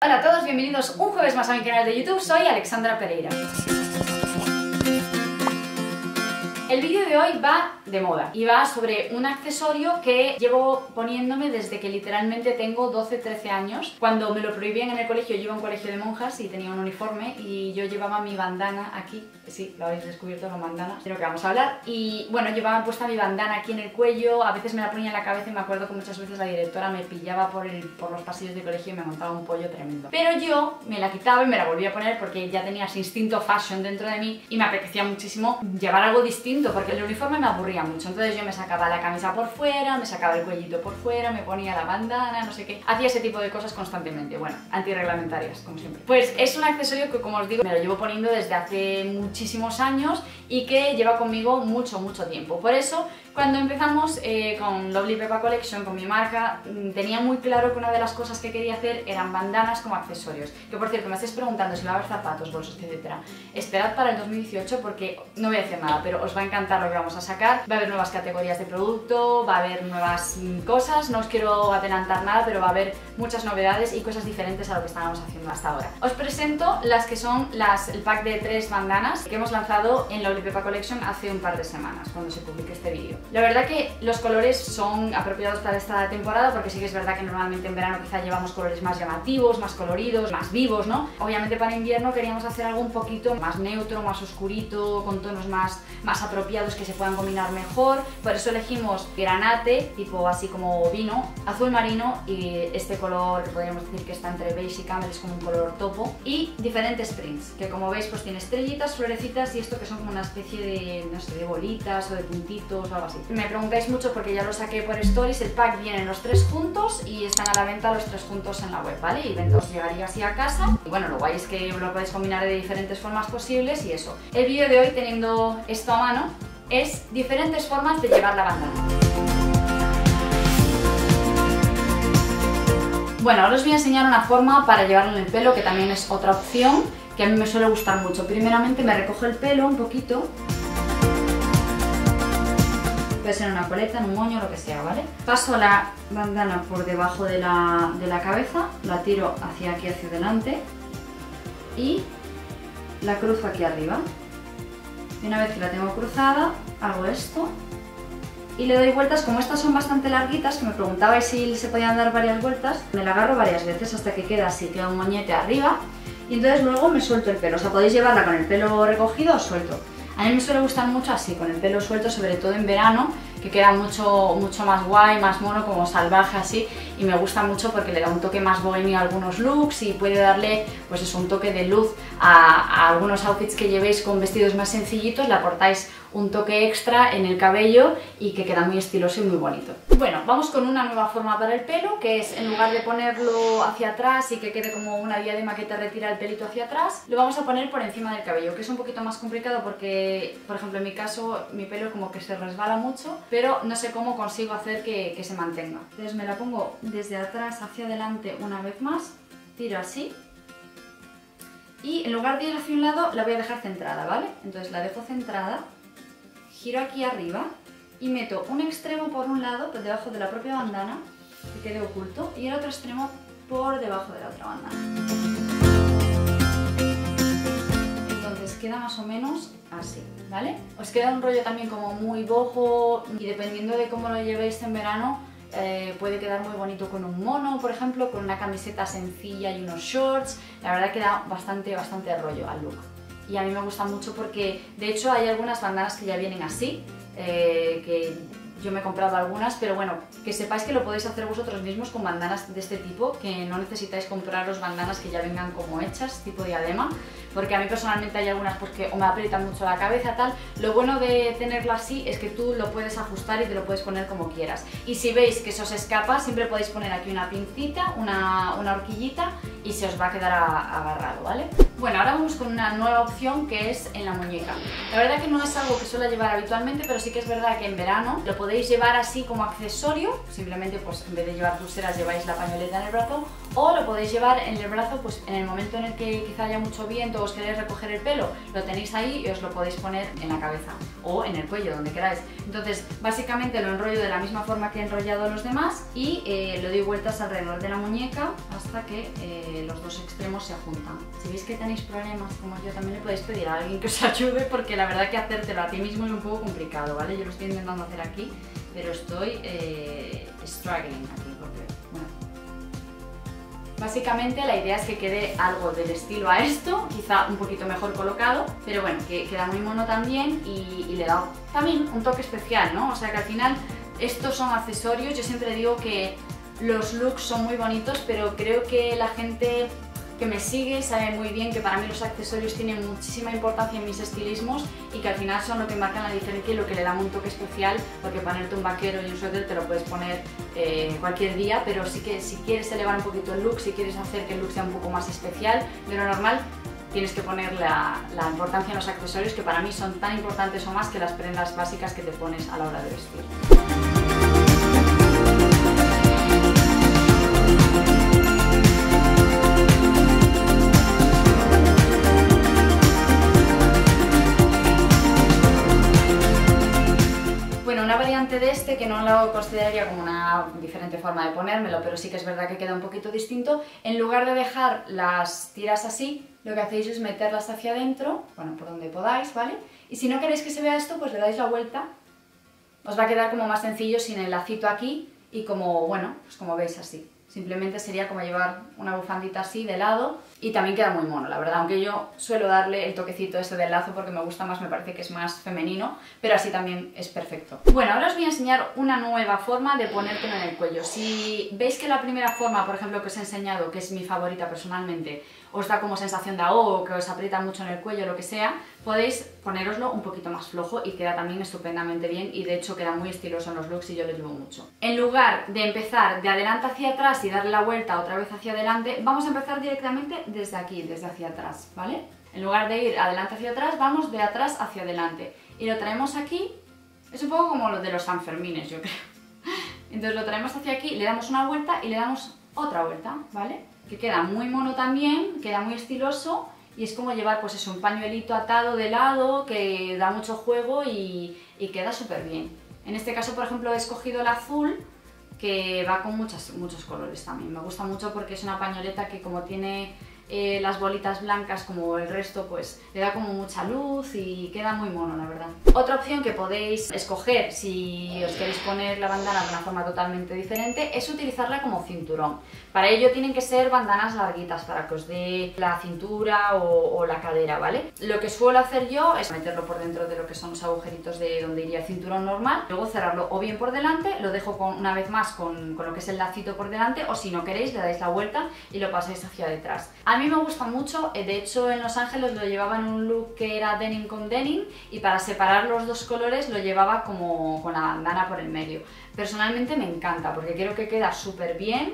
Hola a todos, bienvenidos un jueves más a mi canal de YouTube, soy Alexandra Pereira. El vídeo de hoy va de moda y va sobre un accesorio que llevo poniéndome desde que literalmente tengo 12-13 años. Cuando me lo prohibían en el colegio, yo iba a un colegio de monjas y tenía un uniforme y yo llevaba mi bandana aquí. Sí, lo habéis descubierto, la bandana, de lo que vamos a hablar. Y bueno, llevaba puesta mi bandana aquí en el cuello, a veces me la ponía en la cabeza y me acuerdo que muchas veces la directora me pillaba por los pasillos del colegio y me montaba un pollo tremendo. Pero yo me la quitaba y me la volvía a poner porque ya tenía ese instinto fashion dentro de mí y me apetecía muchísimo llevar algo distinto porque el uniforme me aburría mucho. Entonces yo me sacaba la camisa por fuera, me sacaba el cuellito por fuera, me ponía la bandana, no sé qué. Hacía ese tipo de cosas constantemente, bueno, antirreglamentarias, como siempre. Pues es un accesorio que, como os digo, me lo llevo poniendo desde hace muchísimos años y que lleva conmigo mucho tiempo. Por eso, cuando empezamos con Lovely Pepa Collection, con mi marca, tenía muy claro que una de las cosas que quería hacer eran bandanas como accesorios. Que por cierto, me estáis preguntando si va a haber zapatos, bolsos, etc. Esperad para el 2018 porque no voy a decir nada, pero os va a encantar lo que vamos a sacar. Va a haber nuevas categorías de producto, va a haber nuevas cosas, no os quiero adelantar nada, pero va a haber muchas novedades y cosas diferentes a lo que estábamos haciendo hasta ahora. Os presento las que son el pack de 3 bandanas que hemos lanzado en Lovely Pepa Collection hace un par de semanas, cuando se publique este vídeo. La verdad que los colores son apropiados para esta temporada porque sí que es verdad que normalmente en verano quizá llevamos colores más llamativos, más coloridos, más vivos, ¿no? Obviamente para invierno queríamos hacer algo un poquito más neutro, más oscurito, con tonos más apropiados que se puedan combinar mejor. Por eso elegimos granate, tipo así como vino, azul marino y este color que podríamos decir que está entre beige y camel, es como un color topo, y diferentes prints, que como veis pues tiene estrellitas, florecitas y esto que son como una especie de, no sé, de bolitas o de puntitos o algo así. Me preguntáis mucho porque ya lo saqué por stories, el pack vienen los 3 juntos y están a la venta los 3 juntos en la web, ¿vale? Y os llegaría así a casa y bueno, lo guay es que lo podéis combinar de diferentes formas posibles y eso. El vídeo de hoy, teniendo esto a mano, es diferentes formas de llevar la bandana. Bueno, ahora os voy a enseñar una forma para llevarlo en el pelo, que también es otra opción que a mí me suele gustar mucho. Primeramente me recojo el pelo un poquito. Puede ser en una coleta, en un moño, lo que sea, ¿vale? Paso la bandana por debajo de la cabeza, la tiro hacia aquí, hacia adelante y la cruzo aquí arriba. Y una vez que la tengo cruzada, hago esto y le doy vueltas. Como estas son bastante larguitas, que me preguntabais si se podían dar varias vueltas, me la agarro varias veces hasta que queda así, queda un moñete arriba y entonces luego me suelto el pelo. O sea, podéis llevarla con el pelo recogido o suelto. A mí me suele gustar mucho así, con el pelo suelto, sobre todo en verano, que queda mucho más guay, más mono, como salvaje así, y me gusta mucho porque le da un toque más bohemio a algunos looks y puede darle pues eso, un toque de luz a algunos outfits que llevéis con vestidos más sencillitos, le aportáis un toque extra en el cabello y que queda muy estiloso y muy bonito. Bueno, vamos con una nueva forma para el pelo, que es en lugar de ponerlo hacia atrás y que quede como una diadema que te retira el pelito hacia atrás, lo vamos a poner por encima del cabello, que es un poquito más complicado porque, por ejemplo, en mi caso, mi pelo como que se resbala mucho, pero no sé cómo consigo hacer que se mantenga. Entonces me la pongo desde atrás hacia adelante una vez más, tiro así y en lugar de ir hacia un lado la voy a dejar centrada, ¿vale? Entonces la dejo centrada, giro aquí arriba y meto un extremo por un lado, por debajo de la propia bandana, que quede oculto, y el otro extremo por debajo de la otra bandana. Entonces queda más o menos así, ¿vale? Os queda un rollo también como muy boho y dependiendo de cómo lo llevéis en verano, puede quedar muy bonito con un mono, por ejemplo, con una camiseta sencilla y unos shorts. La verdad que da bastante rollo al look. Y a mí me gusta mucho porque, de hecho, hay algunas bandanas que ya vienen así, que yo me he comprado algunas, pero bueno, que sepáis que lo podéis hacer vosotros mismos con bandanas de este tipo, que no necesitáis compraros bandanas que ya vengan como hechas, tipo diadema, porque a mí personalmente hay algunas pues, que o me aprietan mucho la cabeza, tal. Lo bueno de tenerlo así es que tú lo puedes ajustar y te lo puedes poner como quieras. Y si veis que se os escapa, siempre podéis poner aquí una pincita, una horquillita y se os va a quedar agarrado, ¿vale? Bueno, ahora vamos con una nueva opción que es en la muñeca. La verdad que no es algo que suelo llevar habitualmente, pero sí que es verdad que en verano lo podéis llevar así como accesorio, simplemente pues en vez de llevar pulseras lleváis la pañoleta en el brazo, O lo podéis llevar en el brazo, pues en el momento en el que quizá haya mucho viento o os queréis recoger el pelo, lo tenéis ahí y os lo podéis poner en la cabeza o en el cuello, donde queráis. Entonces básicamente lo enrollo de la misma forma que he enrollado los demás y lo doy vueltas alrededor de la muñeca hasta que los dos extremos se juntan. Si veis que tenéis problemas como yo, también le podéis pedir a alguien que os ayude, porque la verdad que hacértelo a ti mismo es un poco complicado, ¿vale? Yo lo estoy intentando hacer aquí, pero estoy struggling aquí, porque, bueno. Básicamente la idea es que quede algo del estilo a esto, quizá un poquito mejor colocado, pero bueno, que queda muy mono también y le da también un toque especial, ¿no? O sea que al final estos son accesorios. Yo siempre digo que los looks son muy bonitos, pero creo que la gente que me sigue sabe muy bien que para mí los accesorios tienen muchísima importancia en mis estilismos y que al final son lo que marcan la diferencia y lo que le dan un toque especial, porque ponerte un vaquero y un suéter te lo puedes poner cualquier día, pero sí que si quieres elevar un poquito el look, si quieres hacer que el look sea un poco más especial de lo normal, tienes que poner la importancia en los accesorios, que para mí son tan importantes o más que las prendas básicas que te pones a la hora de vestir. Bueno, una variante de este que no lo consideraría como una diferente forma de ponérmelo, pero sí que es verdad que queda un poquito distinto. En lugar de dejar las tiras así, lo que hacéis es meterlas hacia adentro, bueno, por donde podáis, ¿vale? Y si no queréis que se vea esto, pues le dais la vuelta. Os va a quedar como más sencillo sin el lacito aquí y como, bueno, pues como veis así. Simplemente sería como llevar una bufandita así de lado y también queda muy mono, la verdad, aunque yo suelo darle el toquecito ese del lazo porque me gusta más, me parece que es más femenino, pero así también es perfecto. Bueno, ahora os voy a enseñar una nueva forma de ponértelo en el cuello. Si veis que la primera forma, por ejemplo, que os he enseñado, que es mi favorita personalmente, os da como sensación de ahogo, que os aprieta mucho en el cuello, lo que sea, podéis ponéroslo un poquito más flojo y queda también estupendamente bien, y de hecho queda muy estiloso en los looks y yo lo llevo mucho. En lugar de empezar de adelante hacia atrás y darle la vuelta otra vez hacia adelante, vamos a empezar directamente desde aquí, desde hacia atrás, ¿vale? En lugar de ir adelante hacia atrás, vamos de atrás hacia adelante y lo traemos aquí. Es un poco como lo de los Sanfermines, yo creo. Entonces lo traemos hacia aquí, le damos una vuelta y le damos otra vuelta, ¿vale? Que queda muy mono también, queda muy estiloso y es como llevar, pues eso, un pañuelito atado de lado que da mucho juego y queda súper bien. En este caso, por ejemplo, he escogido el azul, que va con muchos colores también. Me gusta mucho porque es una pañoleta que, como tiene las bolitas blancas como el resto, pues le da como mucha luz y queda muy mono, la verdad. Otra opción que podéis escoger si os queréis poner la bandana de una forma totalmente diferente es utilizarla como cinturón. Para ello tienen que ser bandanas larguitas para que os dé la cintura o la cadera, ¿vale? Lo que suelo hacer yo es meterlo por dentro de lo que son los agujeritos de donde iría el cinturón normal, luego cerrarlo o bien por delante, lo dejo una vez más con lo que es el lacito por delante, o si no queréis le dais la vuelta y lo pasáis hacia detrás. A mí me gusta mucho, de hecho en Los Ángeles lo llevaba en un look que era denim con denim, y para separar los dos colores lo llevaba como con la bandana por el medio. Personalmente me encanta porque creo que queda súper bien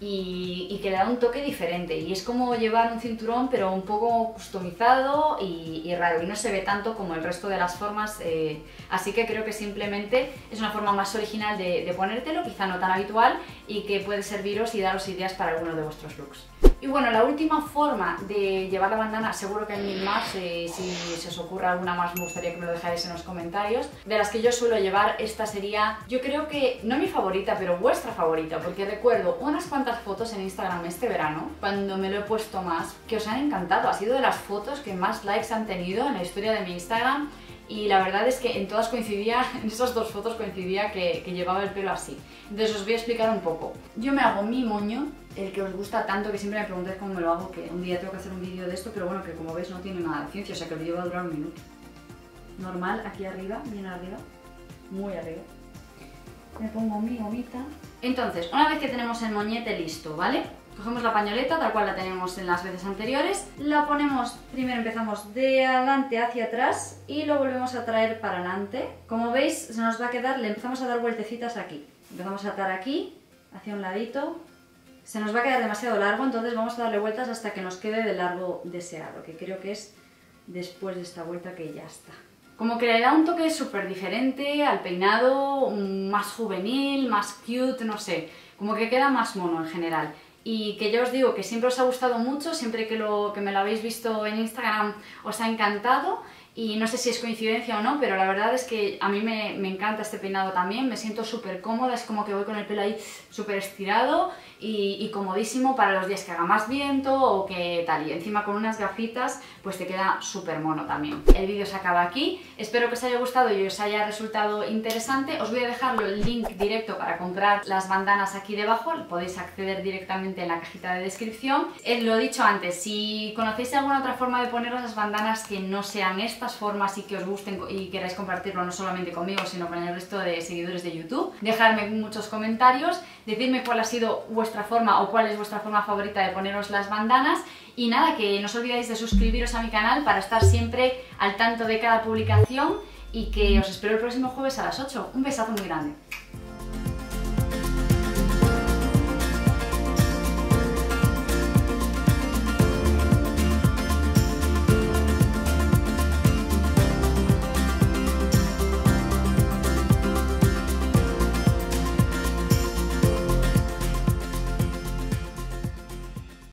y que le da un toque diferente, y es como llevar un cinturón pero un poco customizado y raro, y no se ve tanto como el resto de las formas, así que creo que simplemente es una forma más original de ponértelo, quizá no tan habitual, y que puede serviros y daros ideas para alguno de vuestros looks. Y bueno, la última forma de llevar la bandana, seguro que hay mil más, si se os ocurre alguna más me gustaría que me lo dejáis en los comentarios. De las que yo suelo llevar, esta sería, yo creo que no mi favorita, pero vuestra favorita, porque recuerdo unas cuantas fotos en Instagram este verano, cuando me lo he puesto más, que os han encantado. Ha sido de las fotos que más likes han tenido en la historia de mi Instagram, y la verdad es que en todas coincidía, en esas dos fotos coincidía que llevaba el pelo así. Entonces os voy a explicar un poco. Yo me hago mi moño, el que os gusta tanto, que siempre me preguntáis cómo me lo hago, que un día tengo que hacer un vídeo de esto, pero bueno, que como veis no tiene nada de ciencia, o sea que el vídeo va a durar un minuto. Normal, aquí arriba, bien arriba, muy arriba. Me pongo mi gomita. Entonces, una vez que tenemos el moñete listo, ¿vale? Cogemos la pañoleta, tal cual la tenemos en las veces anteriores, la ponemos, primero empezamos de adelante hacia atrás y lo volvemos a traer para adelante. Como veis, se nos va a quedar, le empezamos a dar vueltecitas aquí. Empezamos a atar aquí, hacia un ladito. Se nos va a quedar demasiado largo, entonces vamos a darle vueltas hasta que nos quede del largo deseado, que creo que es después de esta vuelta que ya está. Como que le da un toque súper diferente al peinado, más juvenil, más cute, no sé, como que queda más mono en general. y que ya os digo que siempre os ha gustado mucho, siempre que me lo habéis visto en Instagram os ha encantado. Y no sé si es coincidencia o no, pero la verdad es que a mí me encanta este peinado también, me siento súper cómoda, es como que voy con el pelo ahí súper estirado y comodísimo para los días que haga más viento o que tal, y encima con unas gafitas pues te queda súper mono también. El vídeo se acaba aquí, espero que os haya gustado y os haya resultado interesante. Os voy a dejar el link directo para comprar las bandanas aquí debajo, podéis acceder directamente en la cajita de descripción. Lo dicho antes, si conocéis alguna otra forma de poner las bandanas que no sean estas formas y que os gusten y queráis compartirlo no solamente conmigo sino con el resto de seguidores de YouTube, dejadme muchos comentarios, decidme cuál ha sido vuestra forma o cuál es vuestra forma favorita de poneros las bandanas. Y nada, que no os olvidéis de suscribiros a mi canal para estar siempre al tanto de cada publicación y que os espero el próximo jueves a las 8. Un besazo muy grande.